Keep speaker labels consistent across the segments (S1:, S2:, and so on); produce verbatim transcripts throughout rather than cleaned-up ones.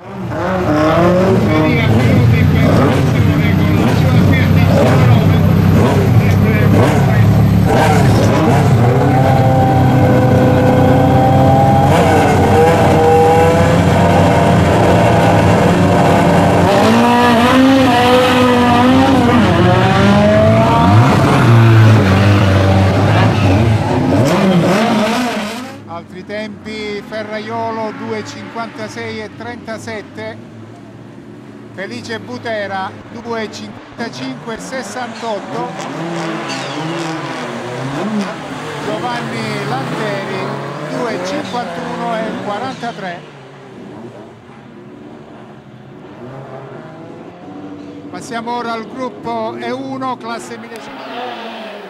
S1: Altri tempi: Ferraiolo due cinquantasei e trentasette, Felice Butera due cinquantacinque e sessantotto, Giovanni Lanteri due cinquantuno e quarantatré. Passiamo ora al gruppo E uno classe millecinquecento.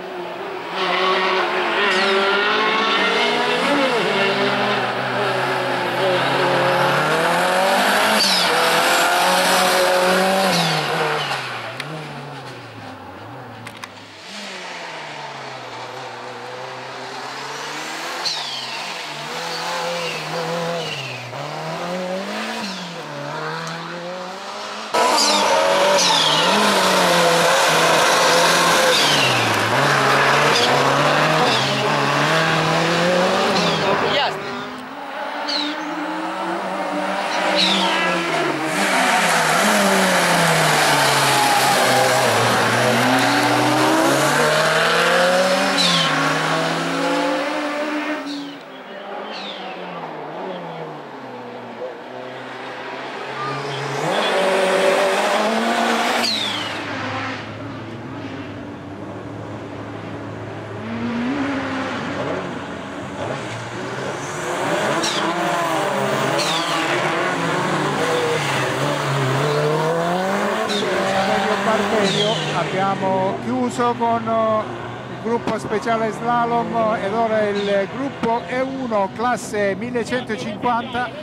S1: Abbiamo chiuso con il gruppo speciale slalom ed ora il gruppo E uno classe millecentocinquanta.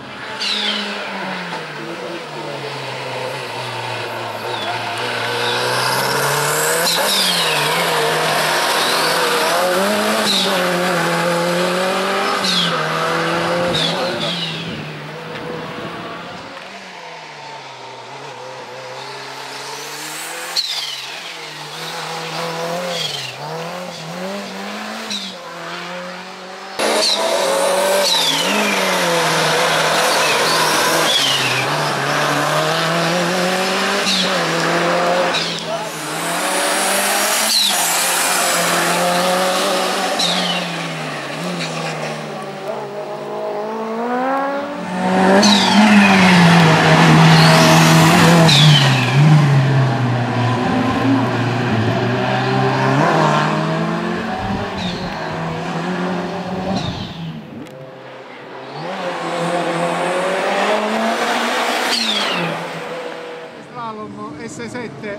S1: S sette.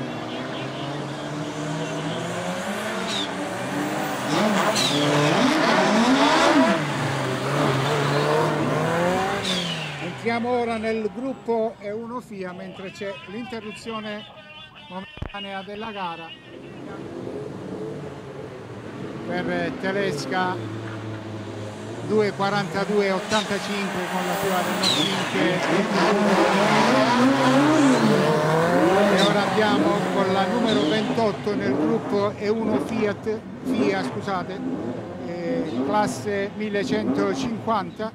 S1: Entriamo ora nel gruppo E uno FIA mentre c'è l'interruzione momentanea della gara per Telesca due quarantadue e ottantacinque con la sua Renault e ora andiamo con la numero ventotto nel gruppo E uno Fiat FIA scusate eh, classe millecentocinquanta.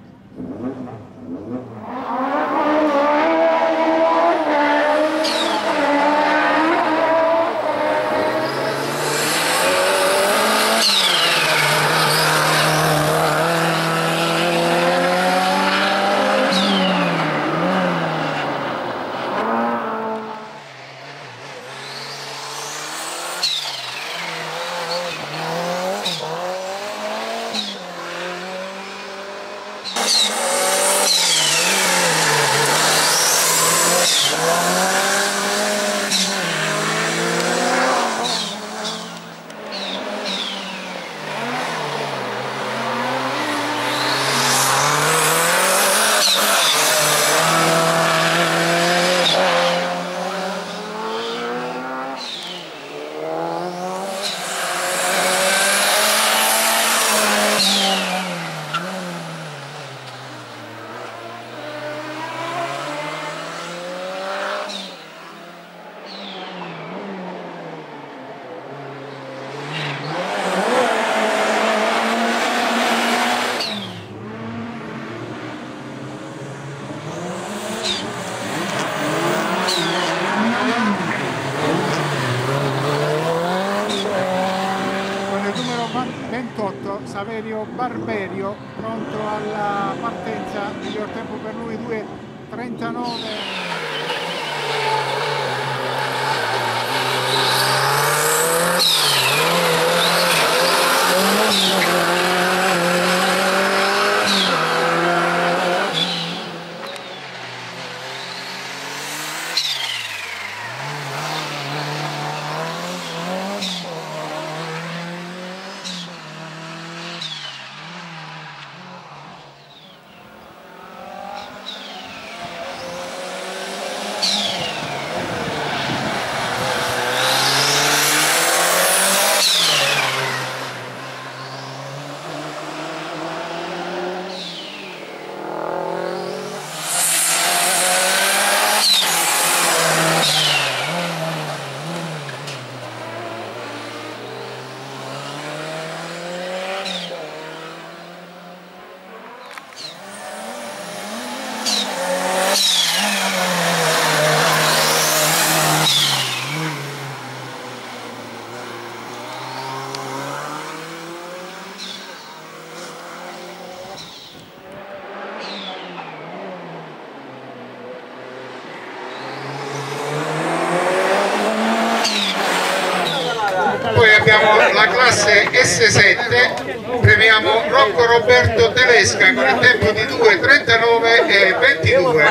S1: numero Saverio Barberio, pronto alla partenza, miglior tempo per lui due trentanove.
S2: Poi abbiamo la classe S sette, premiamo Rocco Roberto Telesca con il tempo di due trentanove e ventidue.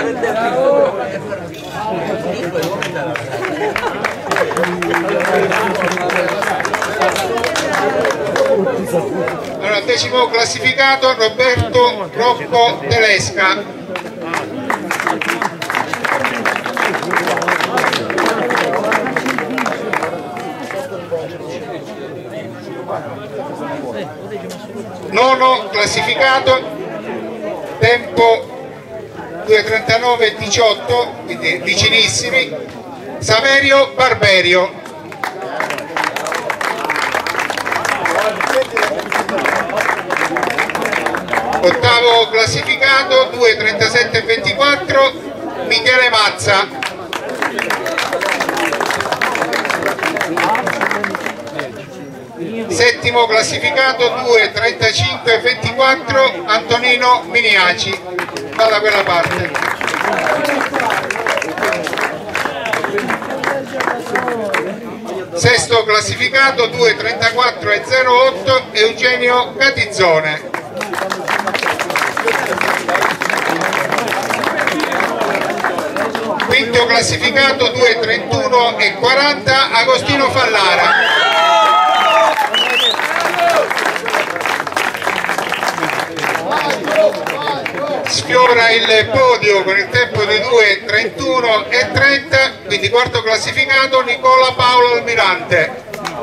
S2: Allora, decimo classificato Roberto Rocco Telesca. Nono classificato, tempo due trentanove diciotto, quindi vicinissimi, Saverio Barberio. Ottavo classificato, due trentasette ventiquattro, Michele Mazza. Settimo classificato, due trentacinque ventiquattro, Antonino Miniaci. Va da quella parte. Sesto classificato, due trentaquattro e zero otto, Eugenio Catizzone. Quinto classificato, due trentuno e quaranta, Agostino Fallara. Sfiora il podio con il tempo di due trentuno e trenta, quindi quarto classificato Nicola Paolo Almirante.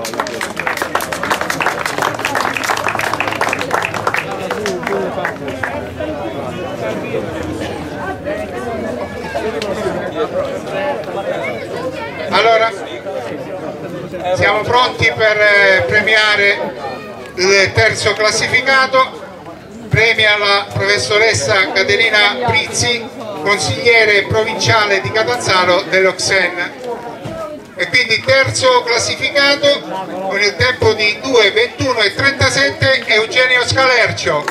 S2: Allora, siamo pronti per premiare il terzo classificato. Premia la professoressa Caterina Prizzi, consigliere provinciale di Catanzaro dell'O C S E N. E quindi terzo classificato con il tempo di due ventuno e trentasette, Eugenio Scalercio.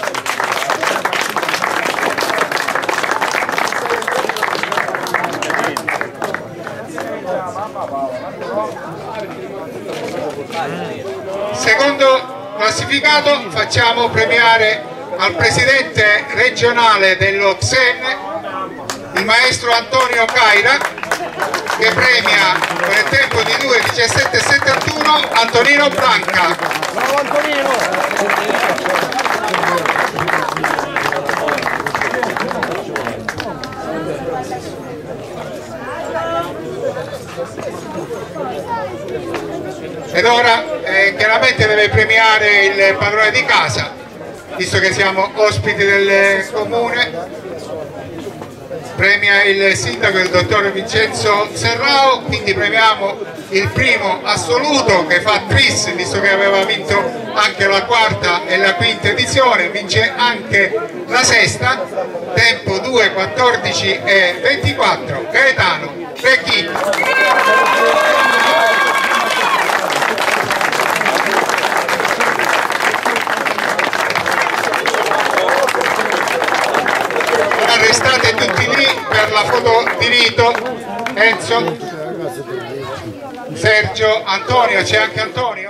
S2: Secondo classificato facciamo premiare al presidente regionale dello C S E N, il maestro Antonio Caira, che premia con il tempo di due diciassette settantuno Antonino Branca. Bravo Antonino! Ed ora eh, chiaramente deve premiare il padrone di casa, visto che siamo ospiti del comune. Premia il sindaco, il dottor Vincenzo Serrao, quindi premiamo il primo assoluto che fa Tris, visto che aveva vinto anche la quarta e la quinta edizione, vince anche la sesta, tempo due quattordici e ventiquattro, Gaetano Recchi. foto di Vito, Enzo, Sergio, Antonio, c'è anche Antonio.